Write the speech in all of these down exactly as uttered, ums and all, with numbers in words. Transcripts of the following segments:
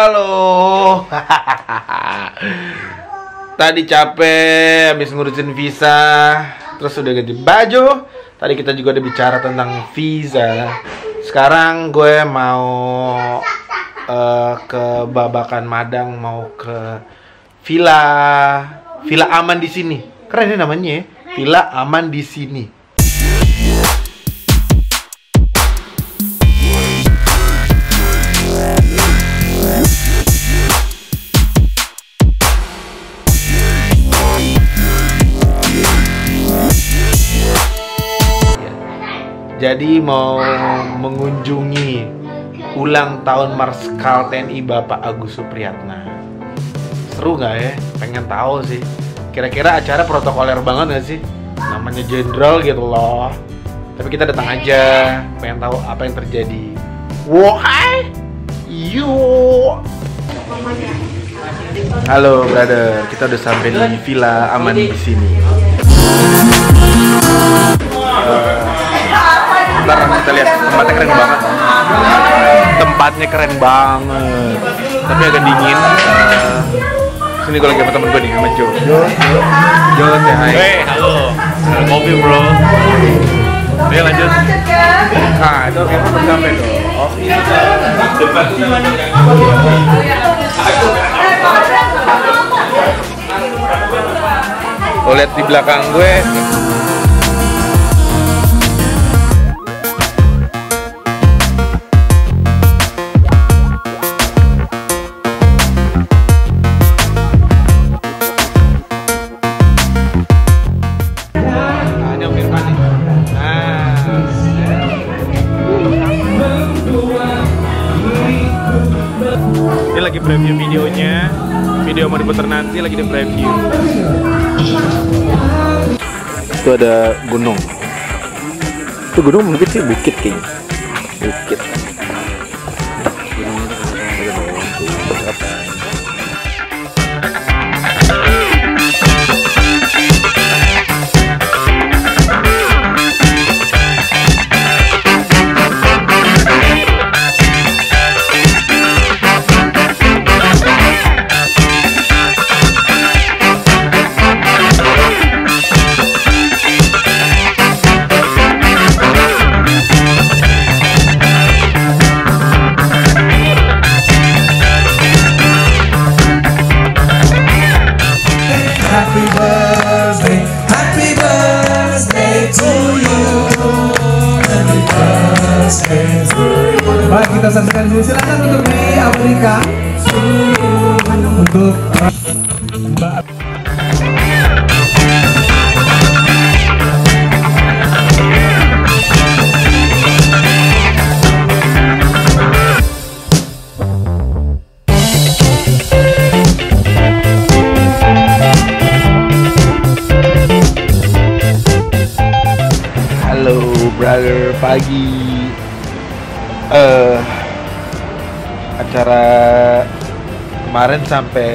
Halo. Tadi capek habis ngurusin visa, terus udah ganti baju. Tadi kita juga udah bicara tentang visa. Sekarang gue mau uh, ke Babakan Madang, mau ke Villa Villa Aman di sini. Keren ya namanya, Villa Aman di sini. Jadi mau mengunjungi ulang tahun Marskal T N I Bapak Agus Supriyatna. Seru nggak ya? Pengen tahu sih. Kira-kira acara protokoler banget nggak sih? Namanya jenderal gitu loh. Tapi kita datang aja, pengen tahu apa yang terjadi. Wahai, you. Halo brother, kita udah sampai di Villa Aman di sini. Uh, Ntar kita lihat, tempatnya keren banget. Tempatnya keren banget. Tapi agak dingin. Uh, sini gue lagi sama temen gue nih, sama Jo. Jo, Jo, say hi. Hey, halo. Ada kopi bro. Oke lanjut. Nah, itu oke, udah sampai dong. Oh, iya. Lo lihat di belakang gue. Ini lagi preview videonya, video mau diputar nanti lagi di preview. Itu ada gunung. Itu gunung mungkin sih bukit kayaknya. Bukit. Happy birthday, happy birthday to you. Happy birthday to you. Baik, kita saksikan dulu. Silakan untuk di Amerika. Untuk Mbak. Halo brother, pagi. Uh, acara kemarin sampai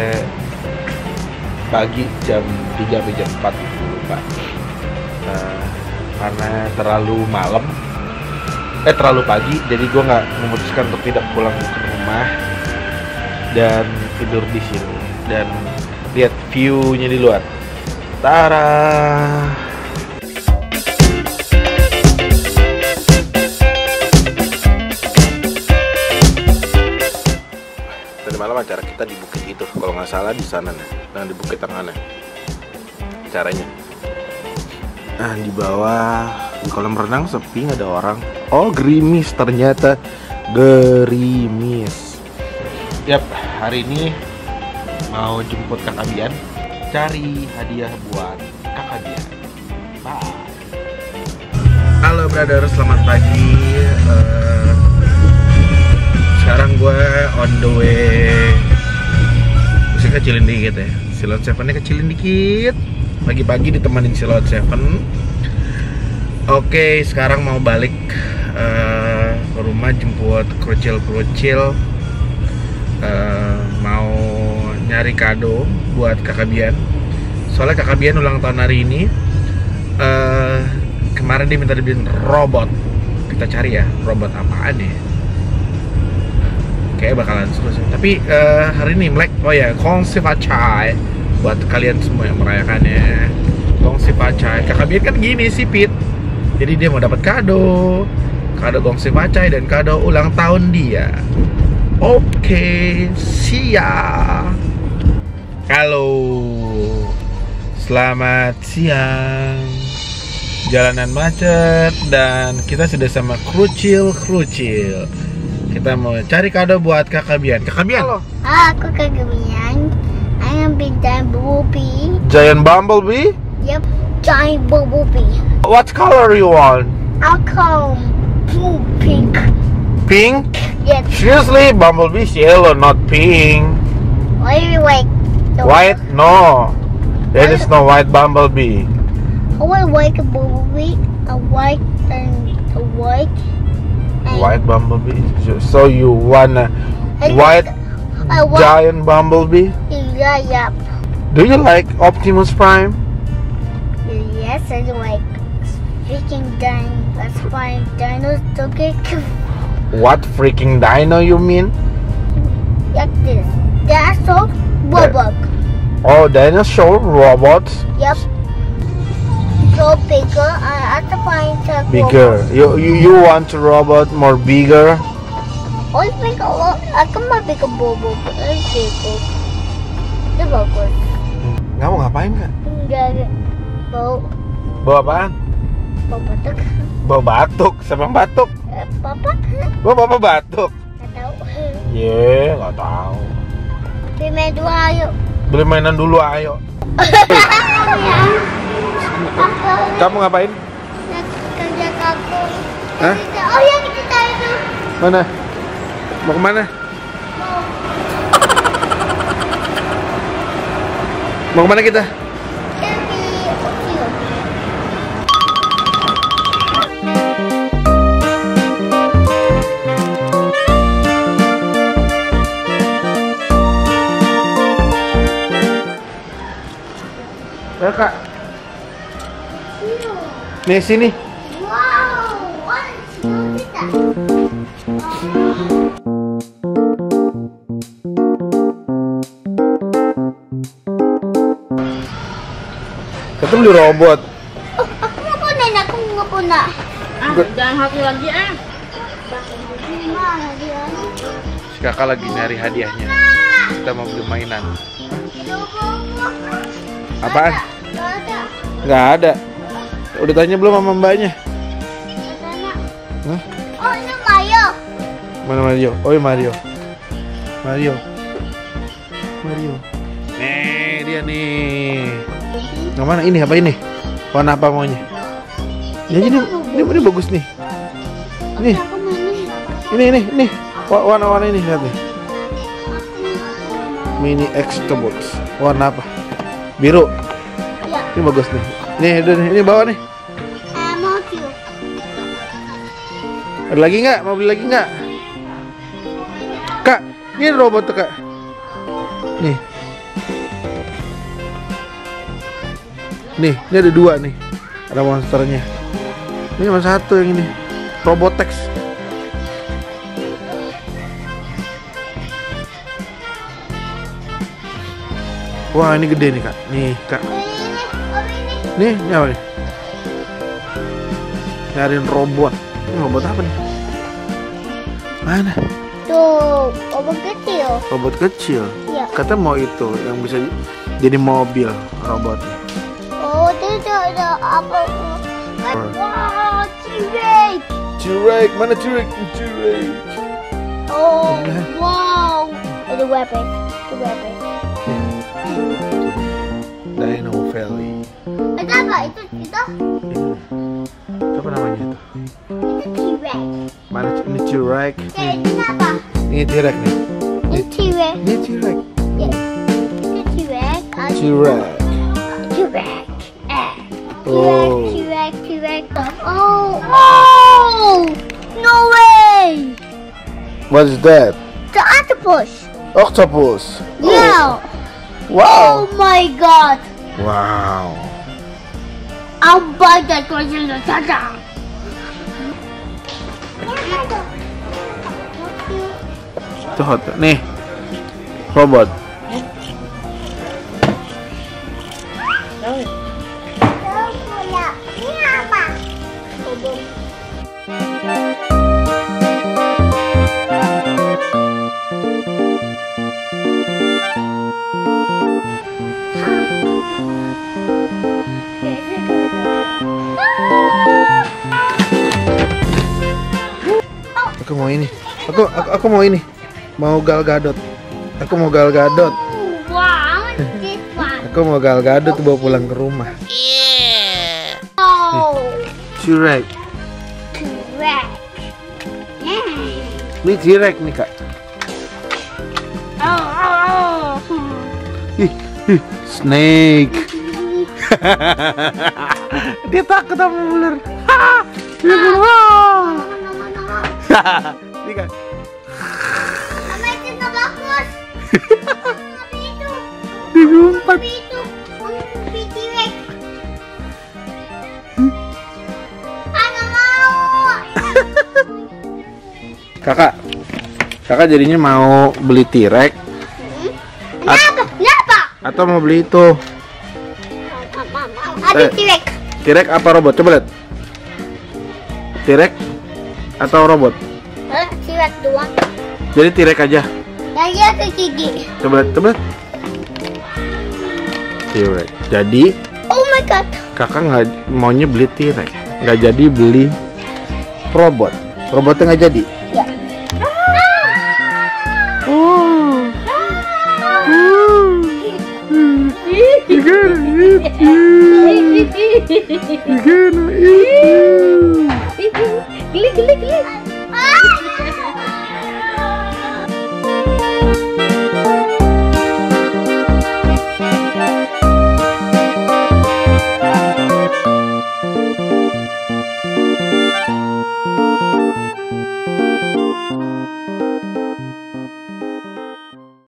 pagi jam tiga sampai jam empat lupa. Uh, karena terlalu malam, eh terlalu pagi, jadi gue nggak memutuskan untuk tidak pulang ke rumah dan tidur di sini dan lihat view-nya di luar. Tara. Malam acara kita di bukit itu, kalau nggak salah di sana nih, nah di bukit tengahnya caranya. Nah di bawah di kolam renang sepi, nggak ada orang. Oh gerimis ternyata, gerimis. Yap, hari ini mau jemput kakak Bian, cari hadiah buat kakak Bian. Bye. Halo brother, selamat pagi. Uh, Sekarang gue on the way. Mesti kecilin dikit ya. Silhouette Seven-nya kecilin dikit. Pagi-pagi ditemanin Silhouette Seven. Oke, sekarang mau balik uh, ke rumah jemput kerucil-kerucil. Uh, mau nyari kado buat kakak Bian. Soalnya kakak Bian ulang tahun hari ini. Uh, kemarin dia minta dibeliin robot. Kita cari ya, robot apaan ya? kayak bakalan seru sih. Tapi uh, hari ini Imlek, oh ya, Gongsi Facai buat kalian semua yang merayakannya. Gongsi Facai. Kakak Bian kan gini sih, Pit. Jadi dia mau dapat kado, kado Gongsi Facai dan kado ulang tahun dia. Oke, siap. Halo, selamat siang. Jalanan macet dan kita sudah sama Krucil-Krucil. Kita mau cari kado buat Kakak Bian. Kakak Bian. Halo. Aku Kakak Bian. I am big giant bumblebee. Giant bumblebee? Yep, giant bumblebee. What color you want? I'll come pink. Pink? Yes. Seriously, bumblebee is yellow, not pink. Why you like the White? No. There is no white bumblebee. I want like a bumblebee, a white and a white. And White bumblebee? So you want a I white I want. giant bumblebee? Yeah, yeah. Do you like Optimus Prime? Yes, I like freaking dino. That's fine. Dinos don't get What freaking dino you mean? like this. That's so robot. Oh, dinosaur robots? Yep. So bigger. I have to find the Bigger. You, you you want a robot more bigger? Oh, I think a lot. I can make a bobo. Let's see. Itu bagus. Kamu ngapain kak? Enggak. Bau. Bawa apaan? Bau batuk. Bawa batuk. Siapa yang batuk? Eh, Papa? Bawa papa batuk. Nggak tahu. Ye, nggak tahu. Beli main dua ayo. Beli mainan dulu ayo. Kamu ngapain? Kerja kaku. Hah? Oh yang kita itu. Mana? Mau kemana? Mau kemana kita? Tapi kecil. Ya kak. Nih sini. Wow, what is that? Kita beli robot. Oh, aku nggak puna, aku nggak puna. Ah, jangan hati lagi ah. Mana dia? Si kakak lagi nyari hadiahnya. Kita mau beli mainan. Apaan? Nggak ada. Nggak ada. Udah tanya belum sama mbaknya? Katanya. Hah? Oh ini Mayo. Mana Mario? Oh iya Mario. Mario. Mario. Nih dia nih. Yang mana ini? Apa ini? Warna apa maunya? Ya ini, ini, ini bagus nih. Nih, Aku mana? ini ini ini. Wa- Warna-warna ini lihat nih. Mini Extobot. Warna apa? Biru. Ya. Ini bagus nih. Nih, udah nih. Ini bawa nih. Eh, mau view. Ada lagi nggak? Mau beli lagi nggak? Kak, ini robot tuh kak. Nih. Nih, ini ada dua nih. Ada monsternya. Ini cuma satu yang ini. Robotex. Wah, ini gede nih kak. Nih kak. Ini, oh ini. Nih, ini apa nih? Nyariin robot. Ini robot apa nih? Mana? Tuh, obor kecil. Robot kecil. Iya. Kata mau itu yang bisa jadi mobil robotnya. Oh, itu ada apa? Wow, T-Rex. T-Rex, mana T-Rex? T-Rex. Oh, Udah. wow. The weapon. The weapon. Dino Valley. Itu apa? Itu itu Apa namanya itu? itu T-Rex. Mana ini T-Rex? Kayak itu apa? Ini T-Rex nih. Ini T-Rex. Ini T-Rex. Ya. Itu T-Rex. Ah, T-Rex. T-Rex. Eh. Oh. T-Rex. T-Rex. T-Rex. Oh. Oh. No way. What is that? The octopus. Octopus. Yeah. Wow. Oh my God. Wow. I'll buy that question. Itu hot. Nih, robot. Ini apa? Aku mau ini. Aku aku, aku mau ini. Mau Gal Gadot. Aku mau Gal Gadot. Wow, this one. Aku mau Gal Gadot bawa pulang ke rumah. Oh, T-Rex. T-Rex. Yeah. Ini T-Rex nih, Kak. Oh, oh, oh. Ih, ih, snake. Dia takut sama ular. Ha! Dia keluar. Ini kan. Mama itu tak bagus. Mama itu. Dia ngumpet. Mama itu. Mama T-Rex. Aku mau. Kakak. Kakak jadinya mau beli T-Rex Kenapa? Kenapa? atau mau beli itu? Ada Eh. T-Rex. T-Rex apa robot? Coba lihat. T-Rex atau robot? Eh, T-Rex doang. Jadi T-Rex aja. Dan dia ke gigi. Coba lihat, coba lihat. T-Rex. Jadi Oh my god. kakak nggak maunya beli T-Rex, nggak jadi beli robot. Robotnya nggak jadi. Ya. Oh. You gotta eat you. You gotta eat you. Geli geli geli.